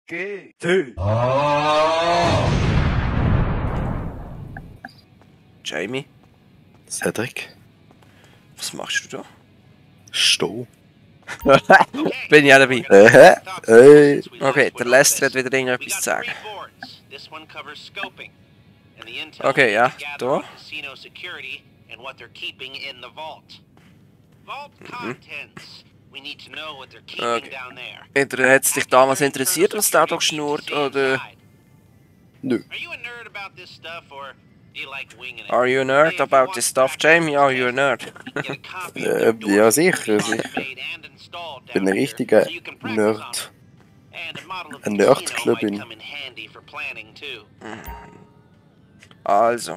GT. Jamie? Cedric? Was machst du da? Steh. Bin ich auch dabei. Hey. Okay, der Lester hat wieder irgendetwas zu sagen. Okay, ja, da. Okay. Hat es dich damals interessiert, was da doch schnurrt, oder? Nö. Are you a nerd about this stuff, Jamie? Are you a nerd? Ja, sicher, sicher. Ich bin ein richtiger Nerd. Ein Nerdclub bin. Also.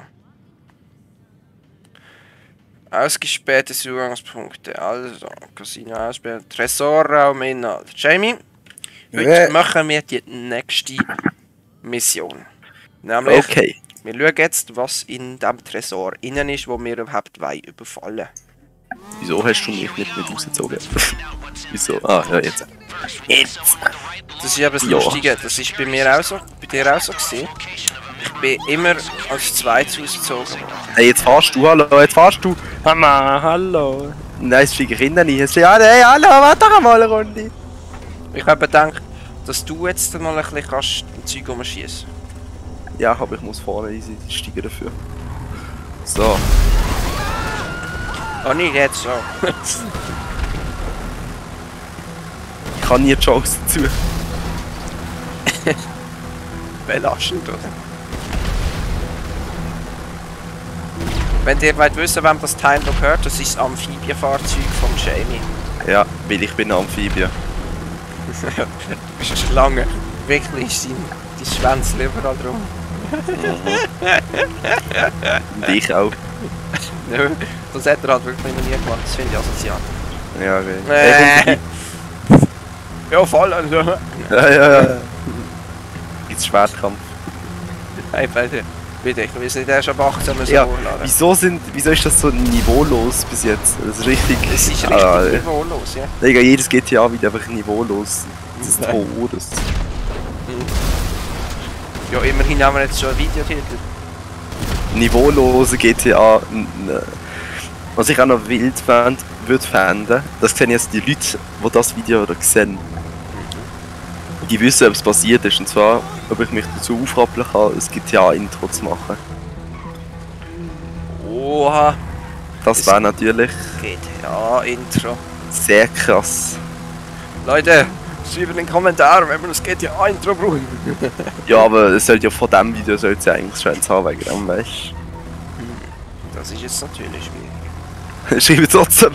Ausgespähte Zugangspunkte. Also, Casino aussperren. Tresorraum Inhalt. Jamie, heute machen wir die nächste Mission. Nämlich, Okay. wir schauen jetzt, was in dem Tresor innen ist, wo wir überhaupt überfallen. Wieso hast du mich nicht mit rausgezogen? Wieso? Ah, ja, jetzt. Jetzt! Das ist aber das Lustige, das ist bei mir auch so, bei dir auch so gewesen. Ich bin immer als Zweites ausgezogen worden. Hey, jetzt fahrst du, hallo, jetzt fahrst du! Mama, hallo! Nein, es fliegen Kinder nicht. Es ja, hey, hallo, warte doch mal eine Runde! Ich habe gedacht, dass du jetzt mal ein bisschen kannst ein Zeug umschießen. Ja, aber ich muss vorne einsteigen dafür. So. Oh nicht jetzt so. Ich kann nie die Chance dazu. Belastend, oder? Wenn ihr wollt wissen, wem das Teil noch gehört, das ist das Amphibienfahrzeug von Jamie. Ja, weil ich bin ein Amphibie. Du bist schon lange. Wirklich sind die Schwänze überall drum. Und ich auch. Nö, das hat er halt wirklich noch nie gemacht, das finde ich asozial. Ja, okay. Ja, voll also. Ja. Gibt's Schwertkampf? Hey, bitte, ich will nicht erst ab 18 so Ja, hochladen. wieso ist das so niveaulos bis jetzt? Das ist richtig... Es ist richtig niveaulos, ja. Digga, jedes GTA wird einfach niveaulos. Das ist Todes. Ja, immerhin haben wir jetzt schon ein Videotitel. Niveaulose GTA... Was ich auch noch wild würde fänden, das sehen jetzt die Leute, die das Video sehen. Die wissen, ob es passiert ist, und zwar, ob ich mich dazu aufrappeln kann, ein GTA-Intro zu machen. Oha! Das wäre natürlich GTA-Intro. sehr krass. Leute, schreibt in den Kommentaren, wenn wir das GTA-Intro brauchen. Ja, aber es sollte ja von diesem Video sollte es ja eigentlich schon haben, wegen dem, weißt du. Das ist jetzt natürlich schwierig. Schreibt trotzdem!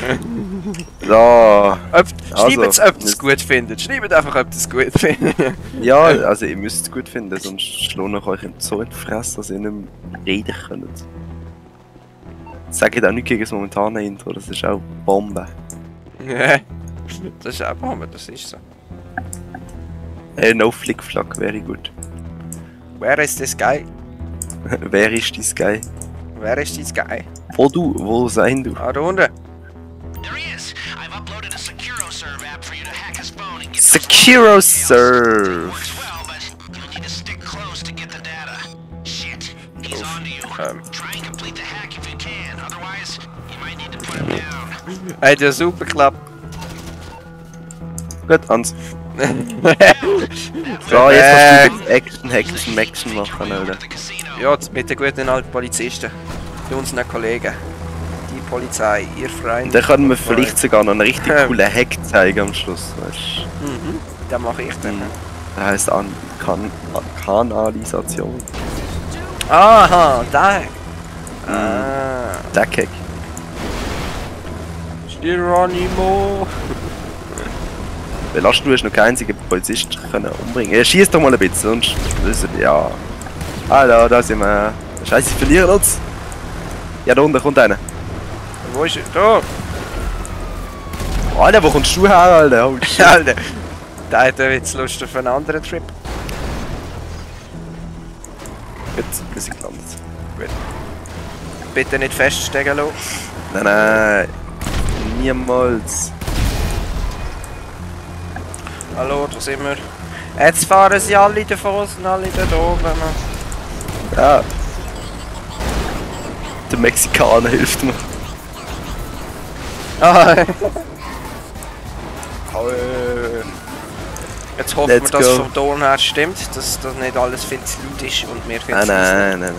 Ja. Schreibt jetzt, ob ihr es gut findet. Schreibt einfach, ob ihr es gut findet. Ja, also ihr müsst es gut finden, sonst schlage ich euch so in die Fresse, dass ihr nicht mehr reden könnt. Sagt auch nicht gegen das momentane Intro, das ist auch Bombe. Das ist auch Bombe, das ist so. No Flickflack wäre gut. Where is this guy? Wer ist dein Guy? Wer ist this guy? Wo sein du? Ah, da unten. SecuroServe! Hey, der super klappt. Gut, Hans. So, jetzt kannst du Action machen, Alter. Ja, mit den guten alten Polizisten. Mit unseren Kollegen. Die Polizei, ihr Freunde. Dann können wir vielleicht sogar noch einen richtig coolen Hack zeigen am Schluss, weißt du? Mhm, den mache ich dann. Der heisst Kanalisation. Aha, der. Der Hack. Geronimo. Belast, du hast noch keinen einzigen Polizist können umbringen. Ja, schieß doch mal ein bisschen, sonst wissen wir, ja. Hallo, da sind wir. Scheiße, sie verlieren uns. Ja, da unten kommt einer. Wo ist er? Da! Alter, wo kommst du her, Alter? Oh, shit. Alter! Der hat jetzt Lust auf einen anderen Trip. Gut, wir sind gelandet. Gut. Bitte nicht feststecken lassen. Nein. Niemals. Hallo, da sind wir. Jetzt fahren sie alle davon und alle da oben. Ja. Der Mexikaner hilft mir. Ah. Jetzt hoffen wir, dass es vom Ton her stimmt, dass das nicht alles viel zu laut ist und wir viel zu Nein.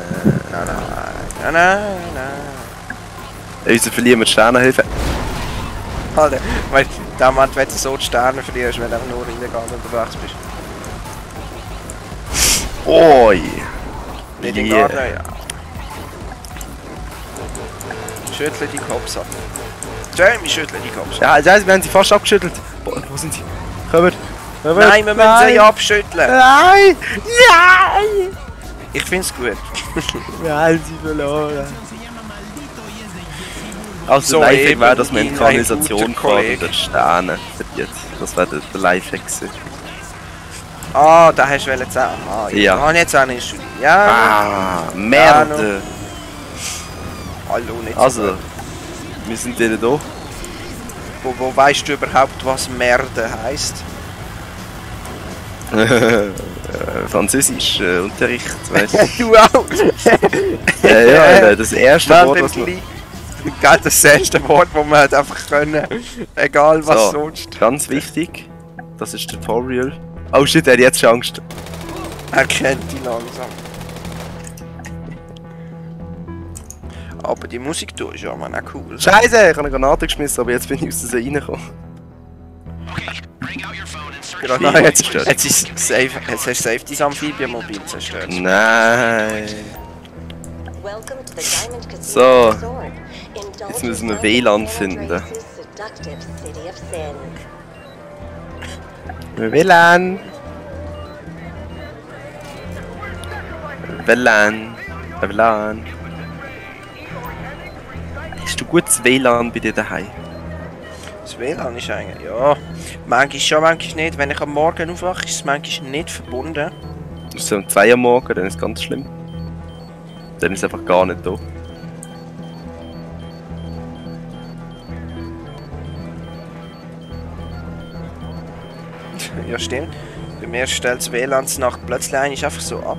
Unser verlieren wir die Sternenhilfe. Alter, weil damals, wenn du so die Sterne verlierst, wenn du einfach nur illegal unterwegs bist. Oi! Nicht in Garten, ja. Schüttle die Cops ab. Jamie, schüttle die Cops ab. Ja, wir haben sie fast abgeschüttelt. Boah, wo sind sie? Kommt! Nein, wir müssen sie abschütteln! Nein! Nein! Ich find's gut. Wir haben sie verloren. Also So, der Lifehack eben, wäre, dass man in ein Kanalisation guter fährt Kollege. und dort Sterne verliert. Das wäre der Lifehack gewesen. Ah, da hast du sagen. Ah, Ja. Ah, jetzt auch nicht studiert. Ja. Ah, Merde! Hallo, nicht Also, so. wir sind denen da. Wo weißt du überhaupt, was Merde heisst? Französisch Unterricht, weißt du? Du auch! Ja, das erste Wort, was man... Gerade das erste Wort, das man hat einfach können. Egal was So, sonst. ganz wichtig, das ist Tutorial. Oh shit, er hat jetzt schon Angst. Er kennt die langsam. Aber die Musik da ist ja man auch cool. Scheiße, ich habe eine Granate geschmissen, aber jetzt bin ich aus der See reingekommen. Gerade jetzt zerstört. jetzt ist safe, jetzt hast du safe dein Amphibienmobil zerstört. Nein. So, jetzt müssen wir WLAN finden. WLAN. WLAN. Hast du gutes WLAN bei dir daheim? Das WLAN ist eigentlich, ja, manchmal schon, manchmal nicht. Wenn ich am Morgen aufwache, ist es manchmal nicht verbunden. Das ist um 2 Uhr morgens, dann ist es ganz schlimm. Dann ist es einfach gar nicht da. Ja, stimmt. Bei mir stellt das WLAN nach plötzlich einfach so ab.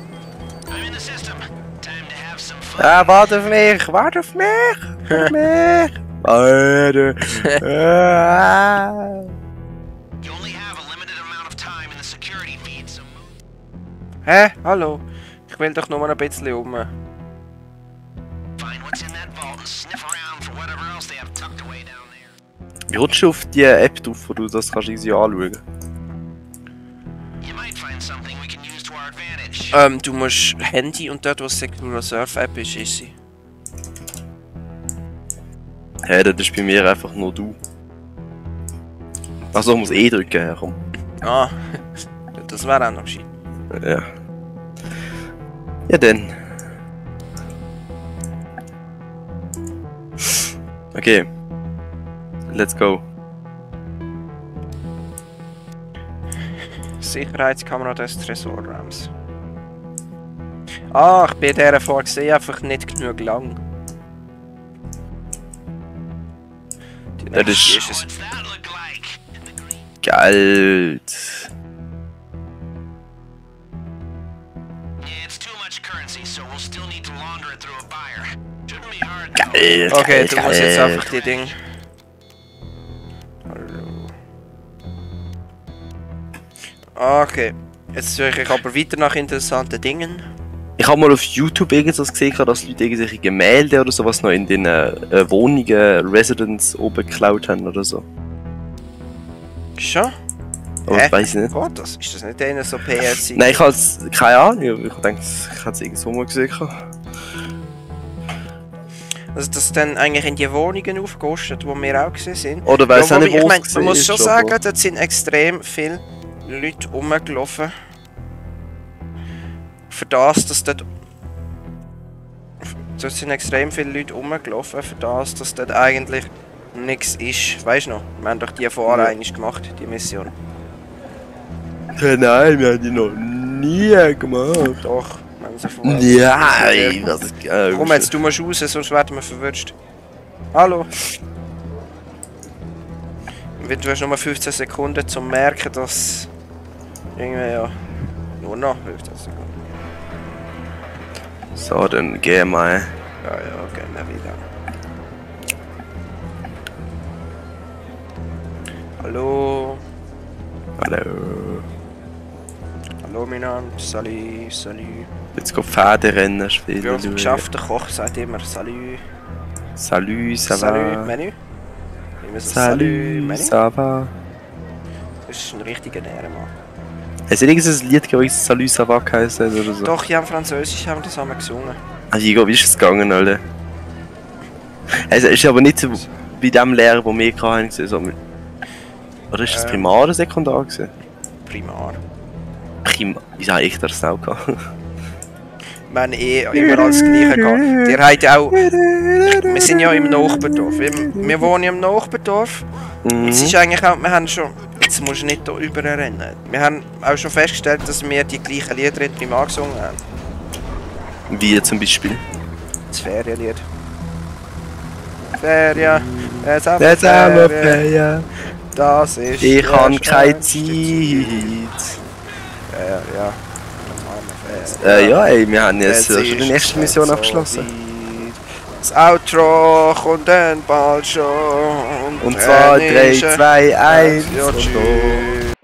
Ah, warte auf mich! Warte auf mich! Auf mich! Warte! Hä? Hallo? Ich will doch nur ein bisschen um. Wie rutschst du auf die App drauf, wo du das kannst easy anschauen? Du musst Handy und dort, wo Secure Surf App ist sie. Hä, das ist bei mir einfach nur du. Achso, ich muss E drücken, ja, komm. Ah, das wäre auch noch gescheit. Ja. Ja dann. Okay. Let's go. Sicherheitskamera des Tresorraums. Ah, ich bin dieser vorgesehen, einfach nicht genug lang. Die Das nächste ist- es. Geld. Geil. Okay, geil, du musst jetzt geil. einfach die Dinge. Hallo. Okay, jetzt suche ich aber weiter nach interessanten Dingen. Ich habe mal auf YouTube irgendwas gesehen, dass Leute irgendwelche Gemälde oder sowas noch in den Wohnungen, Residence oben geklaut haben oder so. Schon? Aber ich weiß nicht. Was? Das? Ist das nicht einer so PLC? Nein, ich habe keine Ahnung. Ich denke, ich habe es irgendwo mal gesehen. Also das dann eigentlich in die Wohnungen aufgerüstet, wo wir auch gesehen sind. Oder weiß Ja, auch nicht, ich wo meine, es man muss ist, schon aber- sagen, dort sind extrem viele Leute rumgelaufen. Für das, dass dort... Dort sind extrem viele Leute rumgelaufen, für das, dass dort eigentlich nichts ist. Weißt du noch? Wir haben doch die vorher Ja. einmal gemacht, die Mission. Nein, wir haben die noch nie gemacht. Doch, wir haben sie vorher. Nein, was ist geil. Komm jetzt, du musst raus, sonst werden wir verwünscht. Hallo? Du hast nur 15 Sekunden zum merken, dass Irgendwie ja. Nur noch hilft das sogar. So, dann gehen wir. Ja, gehen wir wieder. Hallo. Hallo. Hallo miteinander. Salut, salut. Jetzt geht Pferderennen spielen. Bei unserem Geschäft, der Koch sagt immer Salut. Salut, ça va? Salut, Menü. Immer so Salut, Menü. ça va? Das ist ein richtiger Ehrenmann. Hast du irgendein Lied gehört, das Salut, ça va geheißen hat oder so? Doch, ja, im Französisch haben wir das einmal gesungen. Ah, wie ist es gegangen, Alter? Also, ist aber nicht so bei dem Lehrer, den wir hatten, so. Oder ist das Primar oder Sekundar gewesen? Primar. Wieso habe ich das auch gehabt? Wir haben immer als Gleiche gehabt. Der hat auch... Wir sind ja im Nachbardorf. Wir wohnen ja im Nachbardorf. Es ist eigentlich auch... Wir haben schon... Jetzt musst du nicht hier überrennen. Wir haben auch schon festgestellt, dass wir die gleichen Lieder in Primar gesungen haben. Wie zum Beispiel? Das Ferienlied. Ferien. Jetzt haben wir Ferien. Das ist... Ich habe keine Zeit. Ja. Ja, ey, wir haben jetzt schon die nächste Mission abgeschlossen. Das Outro kommt dann bald schon. Und zwar 3, 2, 1 Ja, tschüss.